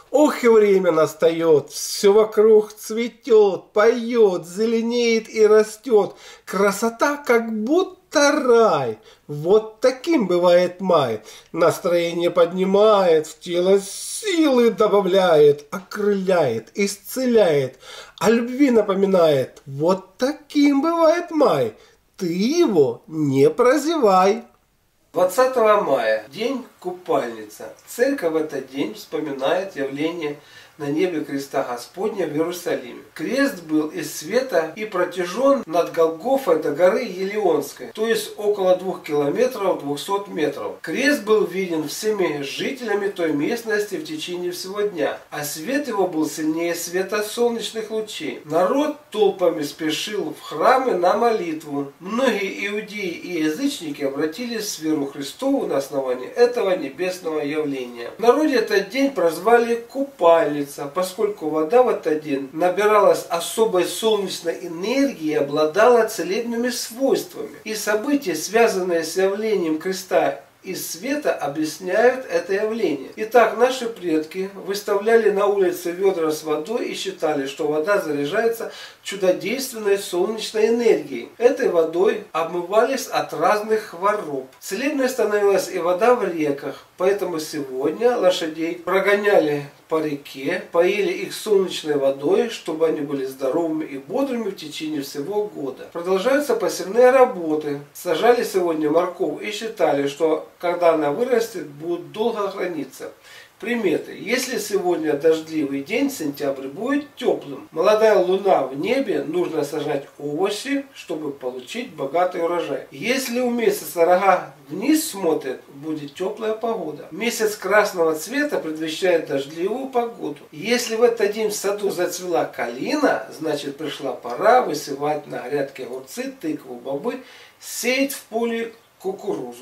Ох, и время настает, все вокруг цветет, поет, зеленеет и растет. Красота, как будто рай. Вот таким бывает май. Настроение поднимает, в тело силы добавляет, окрыляет, исцеляет, о любви напоминает. Вот таким бывает май. Ты его не прозевай. 20 мая, день купальница. Церковь в этот день вспоминает явление на небе креста Господня в Иерусалиме. Крест был из света и протяжен над Голгофой до горы Елеонской, то есть около 2 километров 200 метров. Крест был виден всеми жителями той местности в течение всего дня, а свет его был сильнее света солнечных лучей. Народ толпами спешил в храмы на молитву. Многие иудеи и язычники обратились в веру Христову на основании этого небесного явления. В народе этот день прозвали купальницей, поскольку вода в этот день набиралась особой солнечной энергии и обладала целебными свойствами. И события, связанные с явлением креста из света, объясняют это явление. Итак, наши предки выставляли на улице ведра с водой и считали, что вода заряжается чудодейственной солнечной энергией. Этой водой обмывались от разных хвороб. Целебной становилась и вода в реках. Поэтому сегодня лошадей прогоняли по реке, поили их солнечной водой, чтобы они были здоровыми и бодрыми в течение всего года. Продолжаются посевные работы. Сажали сегодня морковь и считали, что когда она вырастет, будет долго храниться. Приметы. Если сегодня дождливый день, сентябрь будет теплым. Молодая луна в небе, нужно сажать овощи, чтобы получить богатый урожай. Если у месяца рога вниз смотрят, будет теплая погода. Месяц красного цвета предвещает дождливую погоду. Если в этот день в саду зацвела калина, значит пришла пора высевать на грядке огурцы, тыкву, бобы, сеять в поле кукурузу.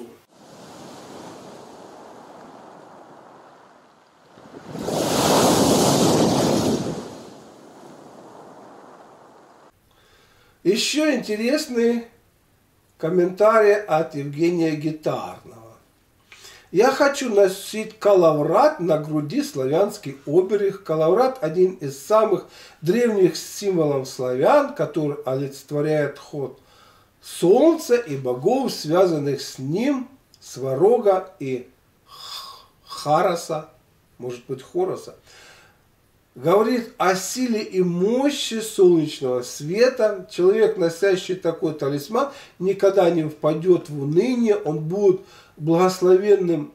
Еще интересный комментарий от Евгения Гитарного. Я хочу носить калаврат на груди, славянский оберег. Калаврат – один из самых древних символов славян, который олицетворяет ход солнца и богов, связанных с ним, Сварога и Хароса, может быть Хороса. Говорит о силе и мощи солнечного света. Человек, носящий такой талисман, никогда не впадет в уныние. Он будет благословен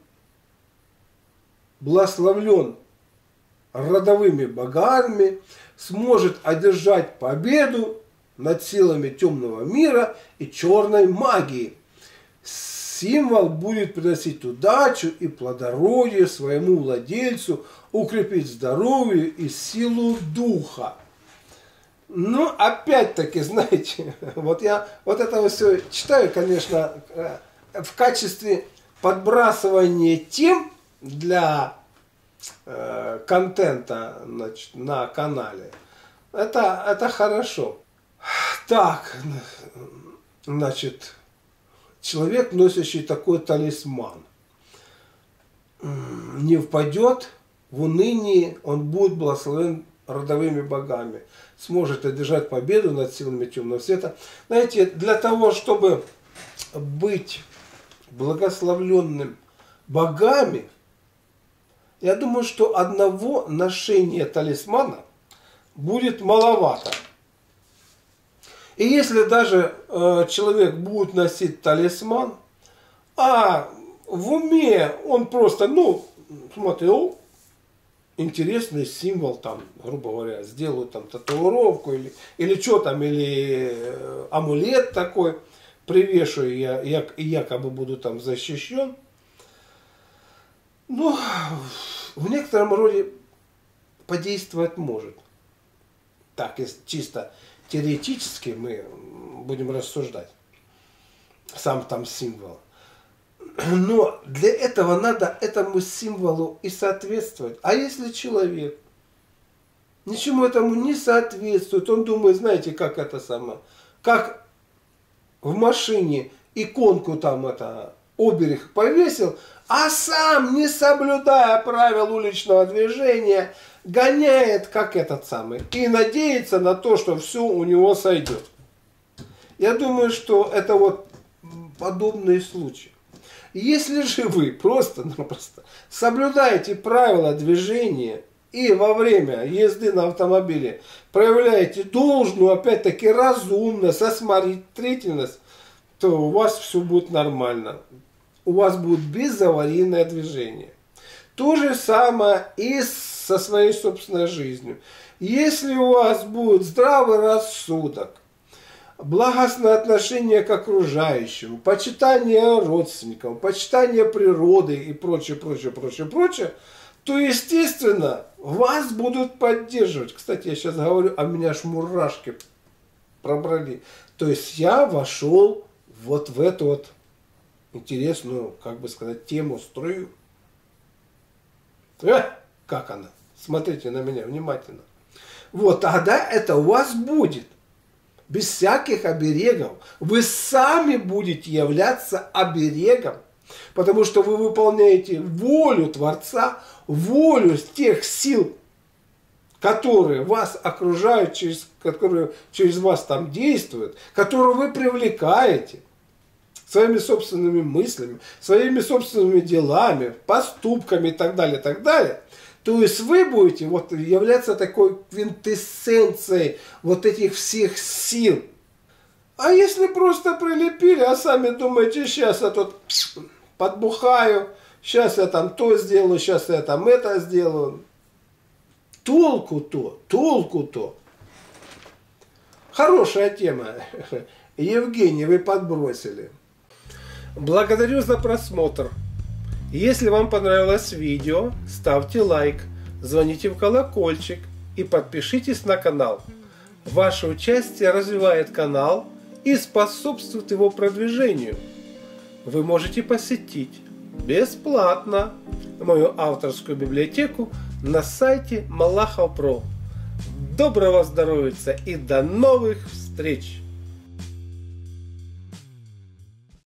родовыми богами, сможет одержать победу над силами темного мира и черной магии. Символ будет приносить удачу и плодородие своему владельцу, укрепить здоровье и силу духа. Ну, опять-таки, знаете, вот я вот это все читаю, конечно, в качестве подбрасывания тем для контента, значит, на канале. Это хорошо. Так, значит, человек, носящий такой талисман, не впадет в уныние, он будет благословен родовыми богами, сможет одержать победу над силами темного света. Знаете, для того, чтобы быть благословленным богами, я думаю, что одного ношения талисмана будет маловато. И если даже человек будет носить талисман, а в уме он просто, ну, смотрел, интересный символ, там, грубо говоря, сделаю там татуировку или что там, или амулет такой, привешу, и я якобы буду там защищен. Ну, в некотором роде подействовать может. Так, если чисто теоретически мы будем рассуждать. Сам там символ. Но для этого надо этому символу и соответствовать. А если человек ничему этому не соответствует, он думает, знаете, как это самое, как в машине иконку там это оберег повесил, а сам, не соблюдая правил уличного движения, гоняет как этот самый и надеется на то, что все у него сойдет. Я думаю, что это вот подобные случаи. Если же вы просто-напросто соблюдаете правила движения и во время езды на автомобиле проявляете должную, опять-таки, разумность, осмотрительность, то у вас все будет нормально. У вас будет безаварийное движение. То же самое и со своей собственной жизнью. Если у вас будет здравый рассудок, благостное отношение к окружающим, почитание родственникам, почитание природы и прочее, то, естественно, вас будут поддерживать. Кстати, я сейчас говорю, а меня аж мурашки пробрали. То есть я вошел вот в эту вот интересную, как бы сказать, тему, струю. Как она? Смотрите на меня внимательно. Вот тогда это у вас будет. Без всяких оберегов. Вы сами будете являться оберегом. Потому что вы выполняете волю Творца, волю тех сил, которые вас окружают, которые через вас там действуют, которые вы привлекаете своими собственными мыслями, своими собственными делами, поступками и так далее, так далее. То есть вы будете вот являться такой квинтэссенцией вот этих всех сил. А если просто прилепили, а сами думаете, сейчас я тут подбухаю, сейчас я там то сделаю, сейчас я там это сделаю. Толку-то, толку-то. Хорошая тема. Евгений, вы подбросили. Благодарю за просмотр. Если вам понравилось видео, ставьте лайк, звоните в колокольчик и подпишитесь на канал. Ваше участие развивает канал и способствует его продвижению. Вы можете посетить бесплатно мою авторскую библиотеку на сайте Малахов.про. Доброго здоровья и до новых встреч!